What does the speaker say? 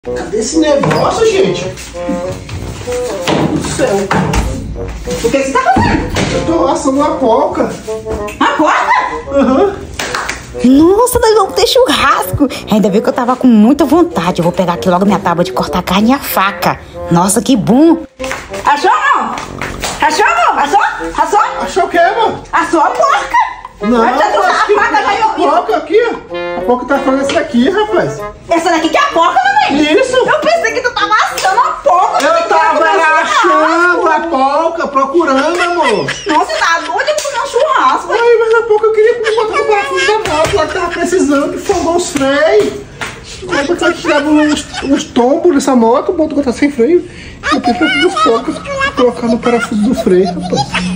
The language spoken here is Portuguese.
Cadê esse negócio, gente? Meu Deus do céu. O que você tá fazendo? Eu tô assando uma coca. Uma coca? Aham. Nossa, nós vamos ter churrasco. Ainda bem que eu tava com muita vontade. Eu vou pegar aqui logo minha tábua de cortar carne e a faca. Nossa, que bom. Achou não? Achou não? Achou? Achou o que, mano? Achou a porca? Não, Eu já tô acho que a faca, já a coca aqui, ó. A coca tá falando essa daqui, rapaz. Essa daqui que é a porca, mamãe? Isso. Eu pensei que tu tava assando a porca. Eu tava achando a coca, procurando, amor. Nossa, tá doido de comer um churrasco. Aí, mas a pouco eu queria botar o parafuso da moto lá que tava precisando, que folgou os freios. Aí porque eu tirava uns tombos nessa moto, botou que tá sem freio. Eu tentei dos poucos colocar no parafuso do freio, rapaz.